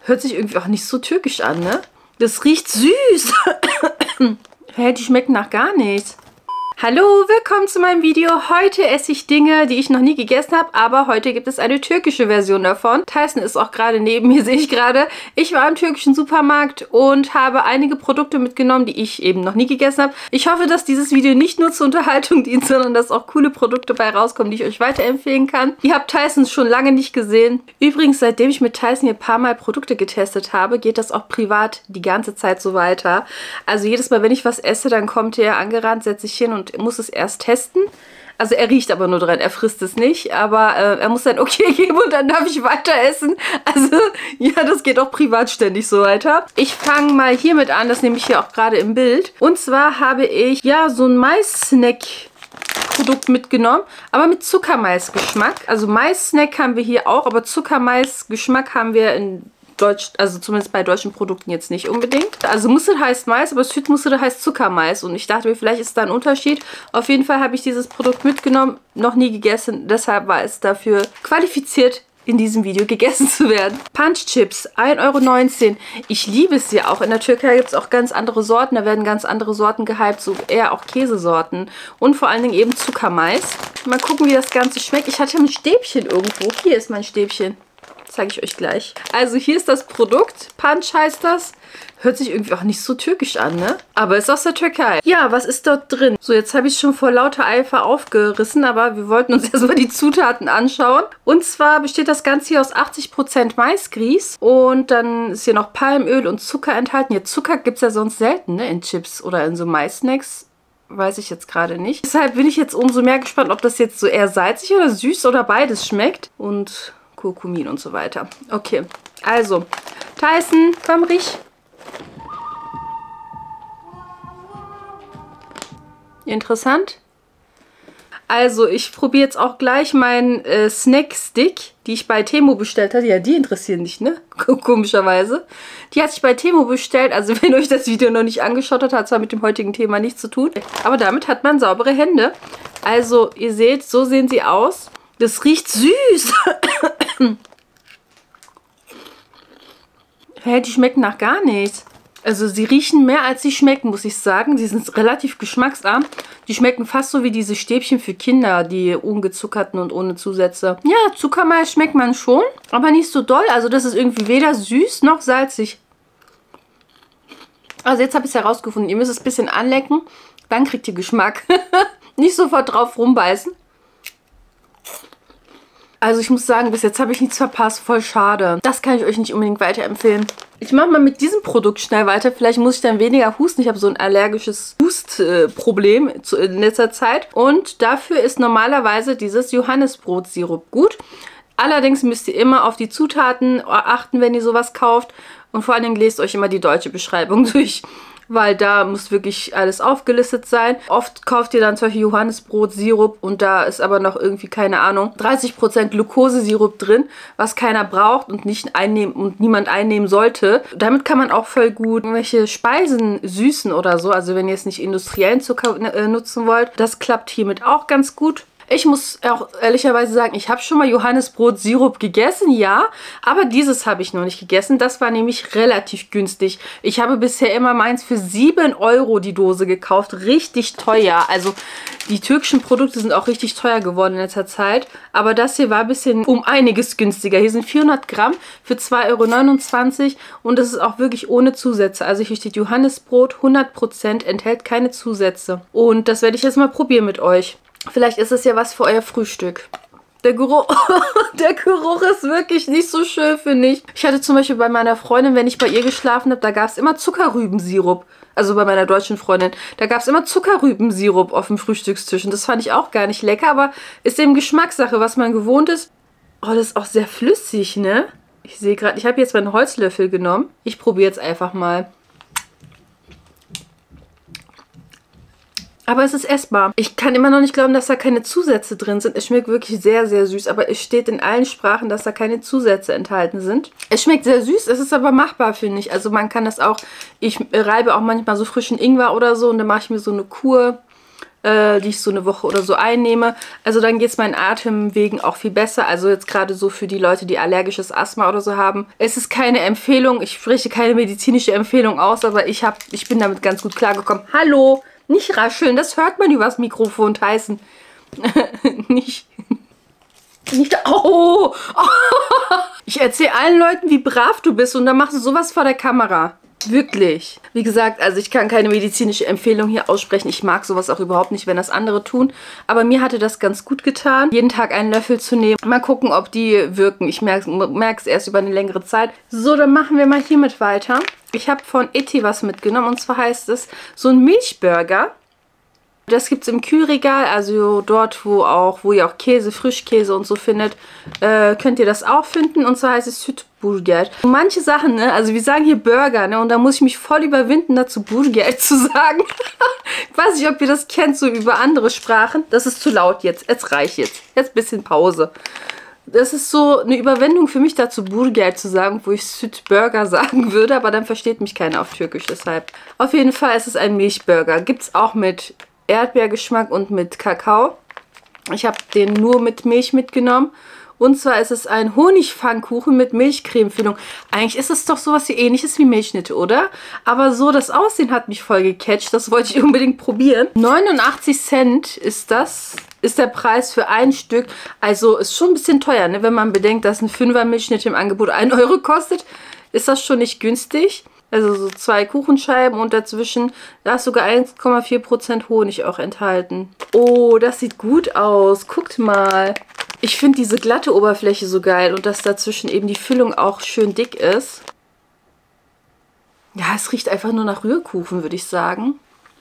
Hört sich irgendwie auch nicht so türkisch an, ne? Das riecht süß. Hä, die schmecken nach gar nichts. Hallo, willkommen zu meinem Video. Heute esse ich Dinge, die ich noch nie gegessen habe, aber heute gibt es eine türkische Version davon. Tyson ist auch gerade neben mir, sehe ich gerade. Ich war im türkischen Supermarkt und habe einige Produkte mitgenommen, die ich eben noch nie gegessen habe. Ich hoffe, dass dieses Video nicht nur zur Unterhaltung dient, sondern dass auch coole Produkte bei rauskommen, die ich euch weiterempfehlen kann. Ihr habt Tyson schon lange nicht gesehen. Übrigens, seitdem ich mit Tyson hier ein paar Mal Produkte getestet habe, geht das auch privat die ganze Zeit so weiter. Also jedes Mal, wenn ich was esse, dann kommt er angerannt, setzt sich hin und muss es erst testen. Also er riecht aber nur dran, er frisst es nicht, aber er muss dann okay geben und dann darf ich weiter essen. Also ja, das geht auch privat ständig so weiter. Ich fange mal hiermit an, das nehme ich hier auch gerade im Bild. Und zwar habe ich ja so ein Mais-Snack-Produkt mitgenommen, aber mit Zuckermais-Geschmack. Also Mais-Snack haben wir hier auch, aber Zuckermais-Geschmack haben wir in Deutsch, also zumindest bei deutschen Produkten jetzt nicht unbedingt. Also Mısır heißt Mais, aber Südmısır heißt Zuckermais. Und ich dachte mir, vielleicht ist da ein Unterschied. Auf jeden Fall habe ich dieses Produkt mitgenommen, noch nie gegessen. Deshalb war es dafür qualifiziert, in diesem Video gegessen zu werden. Punch Chips, 1,19 €. Ich liebe es ja auch. In der Türkei gibt es auch ganz andere Sorten. Da werden ganz andere Sorten gehypt, so eher auch Käsesorten. Und vor allen Dingen eben Zuckermais. Mal gucken, wie das Ganze schmeckt. Ich hatte ein Stäbchen irgendwo. Hier ist mein Stäbchen. Zeige ich euch gleich. Also hier ist das Produkt. Punch heißt das. Hört sich irgendwie auch nicht so türkisch an, ne? Aber ist aus der Türkei. Ja, was ist dort drin? So, jetzt habe ich es schon vor lauter Eifer aufgerissen, aber wir wollten uns erstmal die Zutaten anschauen. Und zwar besteht das Ganze hier aus 80% Maisgrieß. Und dann ist hier noch Palmöl und Zucker enthalten. Ja, Zucker gibt es ja sonst selten, ne? In Chips oder in so Mais-Snacks. Weiß ich jetzt gerade nicht. Deshalb bin ich jetzt umso mehr gespannt, ob das jetzt so eher salzig oder süß oder beides schmeckt. Und Kurkumin und so weiter. Okay, also, Tyson, komm, riech. Interessant. Also, ich probiere jetzt auch gleich meinen Snack-Stick, die ich bei Temu bestellt hatte. Ja, die interessieren dich, ne? Komischerweise. Die hat sich bei Temu bestellt. Also, wenn euch das Video noch nicht angeschaut habt, hat zwar mit dem heutigen Thema nichts zu tun. Aber damit hat man saubere Hände. Also, ihr seht, so sehen sie aus. Das riecht süß. Hä, die schmecken nach gar nichts. Also sie riechen mehr, als sie schmecken, muss ich sagen. Die sind relativ geschmacksarm. Die schmecken fast so wie diese Stäbchen für Kinder, die ungezuckerten und ohne Zusätze. Ja, Zuckermais schmeckt man schon, aber nicht so doll. Also das ist irgendwie weder süß noch salzig. Also jetzt habe ich es herausgefunden. Ihr müsst es ein bisschen anlecken, dann kriegt ihr Geschmack. Nicht sofort drauf rumbeißen. Also ich muss sagen, bis jetzt habe ich nichts verpasst. Voll schade. Das kann ich euch nicht unbedingt weiterempfehlen. Ich mache mal mit diesem Produkt schnell weiter. Vielleicht muss ich dann weniger husten. Ich habe so ein allergisches Hustproblem in letzter Zeit. Und dafür ist normalerweise dieses Johannisbrotsirup gut. Allerdings müsst ihr immer auf die Zutaten achten, wenn ihr sowas kauft. Und vor allen Dingen lest euch immer die deutsche Beschreibung durch. Weil da muss wirklich alles aufgelistet sein. Oft kauft ihr dann solche Johannisbrotsirup und da ist aber noch irgendwie, keine Ahnung, 30% Glukosesirup drin, was keiner braucht und nicht einnehmen und niemand einnehmen sollte. Damit kann man auch voll gut irgendwelche Speisen süßen oder so. Also wenn ihr jetzt nicht industriellen Zucker nutzen wollt, das klappt hiermit auch ganz gut. Ich muss auch ehrlicherweise sagen, ich habe schon mal Johannisbrotsirup gegessen, ja, aber dieses habe ich noch nicht gegessen. Das war nämlich relativ günstig. Ich habe bisher immer meins für 7 € die Dose gekauft. Richtig teuer. Also die türkischen Produkte sind auch richtig teuer geworden in letzter Zeit. Aber das hier war ein bisschen um einiges günstiger. Hier sind 400 Gramm für 2,29 € und das ist auch wirklich ohne Zusätze. Also hier steht Johannisbrot 100%, enthält keine Zusätze. Und das werde ich jetzt mal probieren mit euch. Vielleicht ist es ja was für euer Frühstück. Der Geruch ist wirklich nicht so schön, finde ich. Ich hatte zum Beispiel bei meiner Freundin, wenn ich bei ihr geschlafen habe, da gab es immer Zuckerrübensirup. Also bei meiner deutschen Freundin. Da gab es immer Zuckerrübensirup auf dem Frühstückstisch. Und das fand ich auch gar nicht lecker, aber ist eben Geschmackssache, was man gewohnt ist. Oh, das ist auch sehr flüssig, ne? Ich sehe gerade, ich habe jetzt meinen Holzlöffel genommen. Ich probiere jetzt einfach mal. Aber es ist essbar. Ich kann immer noch nicht glauben, dass da keine Zusätze drin sind. Es schmeckt wirklich sehr, sehr süß. Aber es steht in allen Sprachen, dass da keine Zusätze enthalten sind. Es schmeckt sehr süß. Es ist aber machbar, finde ich. Also man kann das auch... Ich reibe auch manchmal so frischen Ingwer oder so. Und dann mache ich mir so eine Kur die ich so eine Woche oder so einnehme. Also dann geht es meinen Atemwegen auch viel besser. Also jetzt gerade so für die Leute, die allergisches Asthma oder so haben. Es ist keine Empfehlung, ich spreche keine medizinische Empfehlung aus, aber ich bin damit ganz gut klargekommen. Hallo, nicht rascheln, das hört man übers Mikrofon, Tyson. Nicht. Oh! Ich erzähle allen Leuten, wie brav du bist und dann machst du sowas vor der Kamera. Wirklich. Wie gesagt, also ich kann keine medizinische Empfehlung hier aussprechen. Ich mag sowas auch überhaupt nicht, wenn das andere tun. Aber mir hatte das ganz gut getan, jeden Tag einen Löffel zu nehmen. Mal gucken, ob die wirken. Ich merke es erst über eine längere Zeit. So, dann machen wir mal hiermit weiter. Ich habe von Eti was mitgenommen und zwar heißt es so ein Milchburger. Das gibt es im Kühlregal, also dort, wo ihr auch Käse, Frischkäse und so findet, könnt ihr das auch finden. Und zwar heißt es Südburger. Manche Sachen, ne, also wir sagen hier Burger, ne, und da muss ich mich voll überwinden, dazu Burger zu sagen. Ich weiß nicht, ob ihr das kennt, so über andere Sprachen. Das ist zu laut jetzt, es reicht jetzt. Jetzt ein bisschen Pause. Das ist so eine Überwindung für mich dazu, Burger zu sagen, wo ich Südburger sagen würde, aber dann versteht mich keiner auf Türkisch, deshalb. Auf jeden Fall ist es ein Milchburger. Gibt es auch mit Erdbeergeschmack und mit Kakao. Ich habe den nur mit Milch mitgenommen. Und zwar ist es ein Honigpfannkuchen mit Milchcremefüllung. Eigentlich ist es doch sowas wie Ähnliches wie Milchschnitte, oder? Aber so das Aussehen hat mich voll gecatcht. Das wollte ich unbedingt probieren. 89 Cent ist der Preis für ein Stück. Also ist schon ein bisschen teuer, ne? Wenn man bedenkt, dass ein 5er Milchschnitte im Angebot 1 Euro kostet, ist das schon nicht günstig. Also so 2 Kuchenscheiben und dazwischen, da ist sogar 1,4% Honig auch enthalten. Oh, das sieht gut aus. Guckt mal. Ich finde diese glatte Oberfläche so geil und dass dazwischen eben die Füllung auch schön dick ist. Ja, es riecht einfach nur nach Rührkuchen, würde ich sagen.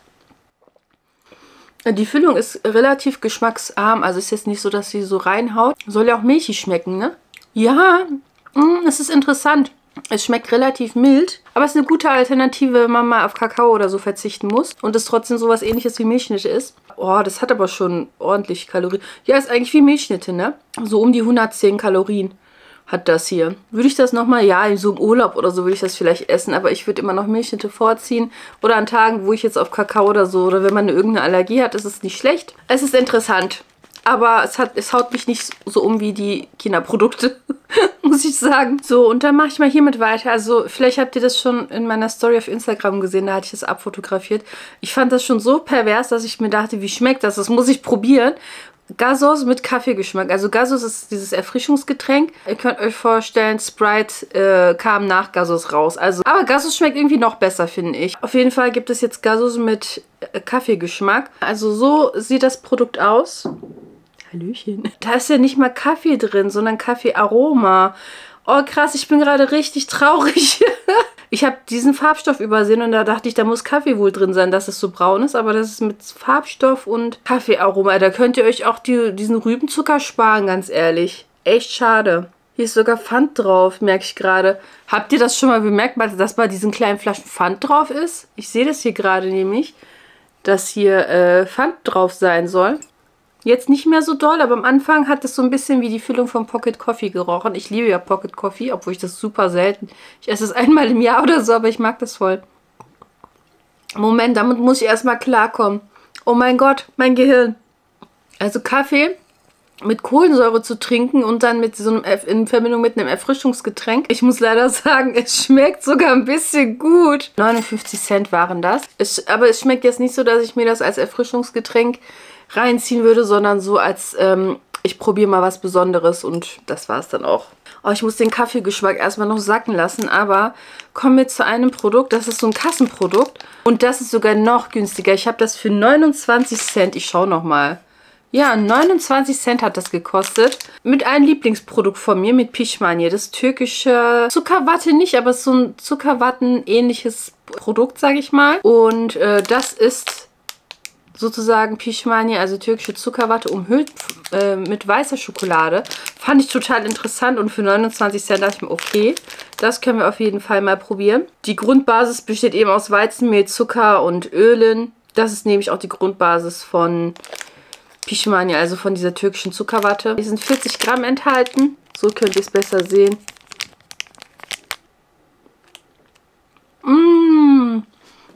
Die Füllung ist relativ geschmacksarm, also ist jetzt nicht so, dass sie so reinhaut. Soll ja auch milchig schmecken, ne? Ja, es ist interessant. Es schmeckt relativ mild, aber es ist eine gute Alternative, wenn man mal auf Kakao oder so verzichten muss und es trotzdem sowas Ähnliches wie Milchschnitte ist. Oh, das hat aber schon ordentlich Kalorien. Ja, ist eigentlich wie Milchschnitte, ne? So um die 110 Kalorien hat das hier. Würde ich das nochmal, ja, so im Urlaub oder so würde ich das vielleicht essen, aber ich würde immer noch Milchschnitte vorziehen. Oder an Tagen, wo ich jetzt auf Kakao oder so, oder wenn man irgendeine Allergie hat, ist es nicht schlecht. Es ist interessant. Aber es haut mich nicht so um wie die China-Produkte, muss ich sagen. So, und dann mache ich mal hiermit weiter. Also, vielleicht habt ihr das schon in meiner Story auf Instagram gesehen, da hatte ich das abfotografiert. Ich fand das schon so pervers, dass ich mir dachte, wie schmeckt das? Das muss ich probieren. Gasos mit Kaffeegeschmack. Also Gasos ist dieses Erfrischungsgetränk. Ihr könnt euch vorstellen, Sprite kam nach Gasos raus. Also, aber Gasos schmeckt irgendwie noch besser, finde ich. Auf jeden Fall gibt es jetzt Gasos mit Kaffeegeschmack. Also so sieht das Produkt aus. Hallöchen. Da ist ja nicht mal Kaffee drin, sondern Kaffeearoma. Oh krass, ich bin gerade richtig traurig. Ich habe diesen Farbstoff übersehen und da dachte ich, da muss Kaffee wohl drin sein, dass es so braun ist. Aber das ist mit Farbstoff und Kaffeearoma. Da könnt ihr euch auch diesen Rübenzucker sparen, ganz ehrlich. Echt schade. Hier ist sogar Pfand drauf, merke ich gerade. Habt ihr das schon mal bemerkt, dass bei diesen kleinen Flaschen Pfand drauf ist? Ich sehe das hier gerade nämlich, dass hier Pfand drauf sein soll. Jetzt nicht mehr so doll, aber am Anfang hat es so ein bisschen wie die Füllung von Pocket Coffee gerochen. Ich liebe ja Pocket Coffee, obwohl ich das super selten. Ich esse es einmal im Jahr oder so, aber ich mag das voll. Moment, damit muss ich erstmal klarkommen. Oh mein Gott, mein Gehirn. Also Kaffee mit Kohlensäure zu trinken und dann mit so einem in Verbindung mit einem Erfrischungsgetränk. Ich muss leider sagen, es schmeckt sogar ein bisschen gut. 59 Cent waren das. Aber es schmeckt jetzt nicht so, dass ich mir das als Erfrischungsgetränk reinziehen würde, sondern so als ich probiere mal was Besonderes und das war es dann auch. Oh, ich muss den Kaffeegeschmack erstmal noch sacken lassen, aber kommen wir zu einem Produkt, das ist so ein Kassenprodukt und das ist sogar noch günstiger. Ich habe das für 29 Cent, ich schaue nochmal. Ja, 29 Cent hat das gekostet. Mit einem Lieblingsprodukt von mir, mit Pişmaniye. Das türkische Zuckerwatte nicht, aber es ist so ein Zuckerwatten-ähnliches Produkt, sage ich mal. Und das ist sozusagen Pişmaniye, also türkische Zuckerwatte, umhüllt mit weißer Schokolade. Fand ich total interessant und für 29 Cent dachte ich mir, okay, das können wir auf jeden Fall mal probieren. Die Grundbasis besteht eben aus Weizenmehl, Zucker und Ölen. Das ist nämlich auch die Grundbasis von Pişmaniye, also von dieser türkischen Zuckerwatte. Hier sind 40 Gramm enthalten. So könnt ihr es besser sehen.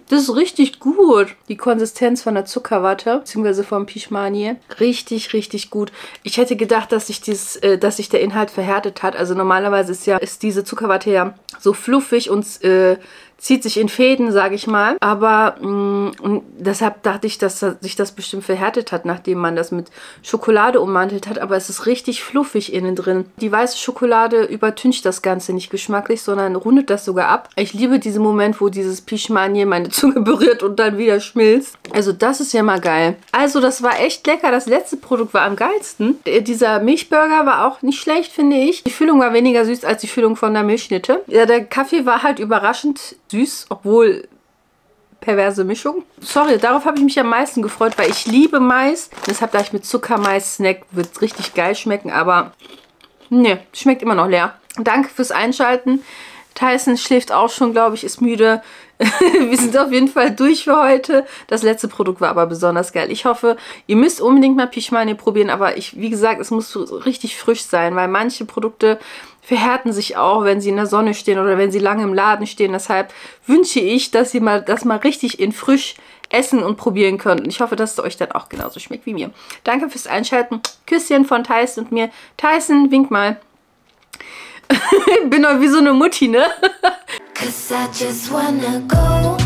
Das ist richtig gut. Die Konsistenz von der Zuckerwatte, beziehungsweise vom Pishmanie. Richtig, richtig gut. Ich hätte gedacht, dass sich der Inhalt verhärtet hat. Also normalerweise ist diese Zuckerwatte ja so fluffig und zieht sich in Fäden, sage ich mal. Aber deshalb dachte ich, dass sich das bestimmt verhärtet hat, nachdem man das mit Schokolade ummantelt hat. Aber es ist richtig fluffig innen drin. Die weiße Schokolade übertüncht das Ganze nicht geschmacklich, sondern rundet das sogar ab. Ich liebe diesen Moment, wo dieses Pishmanie meine Zunge berührt und dann wieder schmilzt. Also das ist ja mal geil. Also das war echt lecker. Das letzte Produkt war am geilsten. Dieser Milchburger war auch nicht schlecht, finde ich. Die Füllung war weniger süß als die Füllung von der Milchschnitte. Ja, der Kaffee war halt überraschend süß, obwohl perverse Mischung. Sorry, darauf habe ich mich am meisten gefreut, weil ich liebe Mais. Deshalb dachte ich, mit Zuckermais-Snack wird es richtig geil schmecken, aber ne, schmeckt immer noch leer. Danke fürs Einschalten. Tyson schläft auch schon, glaube ich, ist müde. Wir sind auf jeden Fall durch für heute. Das letzte Produkt war aber besonders geil. Ich hoffe, ihr müsst unbedingt mal Pishmanie probieren, aber wie gesagt, es muss so richtig frisch sein, weil manche Produkte verhärten sich auch, wenn sie in der Sonne stehen oder wenn sie lange im Laden stehen. Deshalb wünsche ich, dass ihr das mal richtig in frisch essen und probieren könnt. Und ich hoffe, dass es euch dann auch genauso schmeckt wie mir. Danke fürs Einschalten. Küsschen von Tyson und mir. Tyson, wink mal. Ich bin doch wie so eine Mutti, ne? 'Cause I just wanna go.